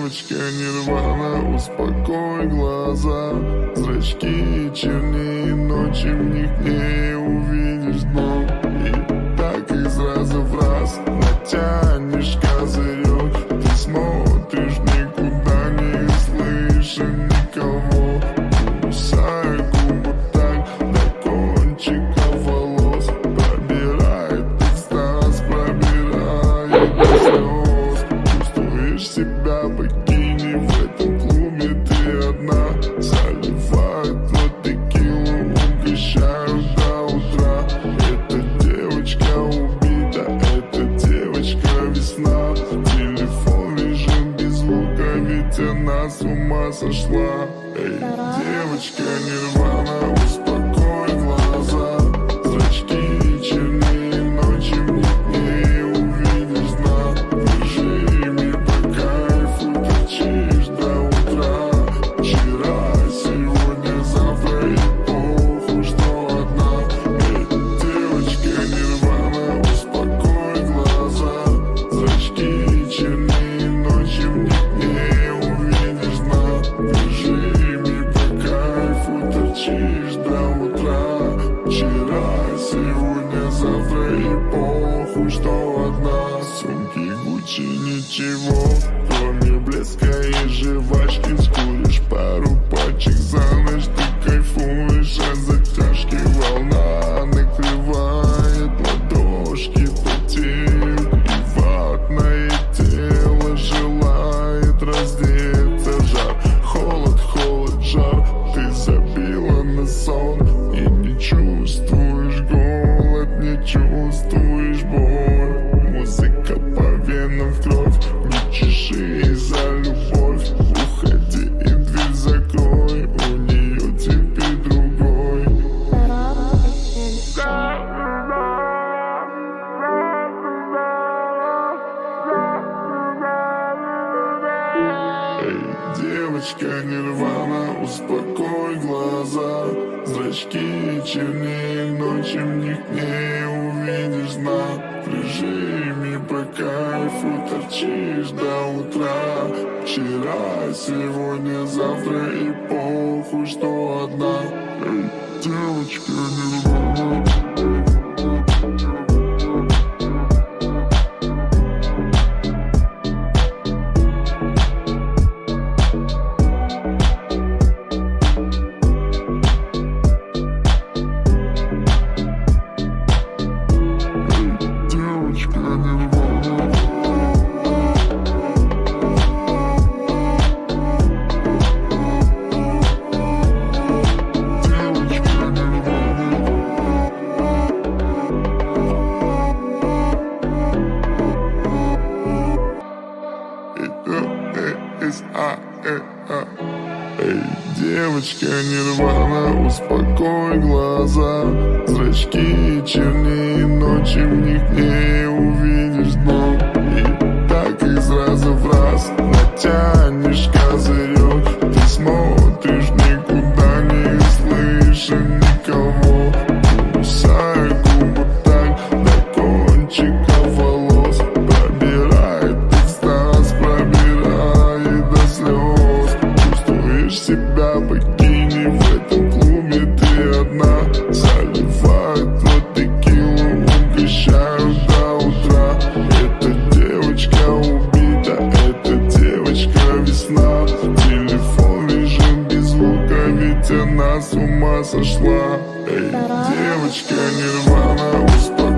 девочка Нирвана, успокой глаза. Зрачки чернее ночи, в них не увидишь дно. И так из раза в раз натянешь козырек. Ты смотришь никуда, не слыша никого. Кусая губы так до кончика волос. Пробирает экстаз, пробирает до слез. Чувствуешь себя богиней в этом клубе, ты одна. Заливают в текилу, угощают до утра. Эта девочка убита, эта девочка весна. Телефон режим без звука, ведь она с ума сошла. Эй, девочка Нирвана, успокой глаза. Зрачки чернее ночи, в них не увидишь дна. В режиме по кайфу торчишь до утра. Вчера, сегодня, завтра и похуй, что одна. Эй, девочка Нирвана, успокой глаза. Зрачки чернее ночи, в них не увидишь дна. В режиме по кайфу торчишь до утра. Вчера, сегодня, завтра и похуй, что одна. Сумки Гуччи, ничего, кроме блеска и жвачки. Скуришь пару пачек за ночь, ты кайфуешь от затяжки. Волна накрывает ладошки, потеют, и ватное тело желает раздеться. Жар, холод, холод, жар. Ты забила на сон и не чувствуешь голод, не чувствуешь боль. Музыка по венам в кровь, не чеши за любовь. Уходи и дверь закрой, у нее теперь другой. Эй, девочка Нирвана, успокой глаза. Зрачки чернее ночи, в них не увидишь дна. В режиме по кайфу торчишь до утра. Вчера, сегодня, завтра и похуй, что одна. Эй, девочка Нирвана. Девочка Нирвана. Девочка Нирвана. Эй, девочка Нирвана, успокой глаза. Зрачки чернее ночи, в них не увидишь дно. И так из раза в раз натянешь козырек. Ты смотришь никуда, не слыша никого. Кусая губы так до кончика волос. Пробирает экстаз, пробирает до слез. Чувствуешь себя богиней в этом клубе, ты одна. Заливают в текилу, угощают до утра. Эта девочка убита, эта девочка весна. Телефон режим без звука, ведь она с ума сошла. Эй, девочка Нирвана, успокой.